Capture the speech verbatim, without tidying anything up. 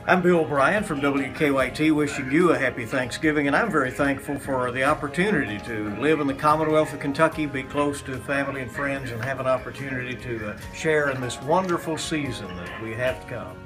I'm Bill Bryant from W K Y T, wishing you a happy Thanksgiving, and I'm very thankful for the opportunity to live in the Commonwealth of Kentucky, be close to family and friends, and have an opportunity to uh, share in this wonderful season that we have to come.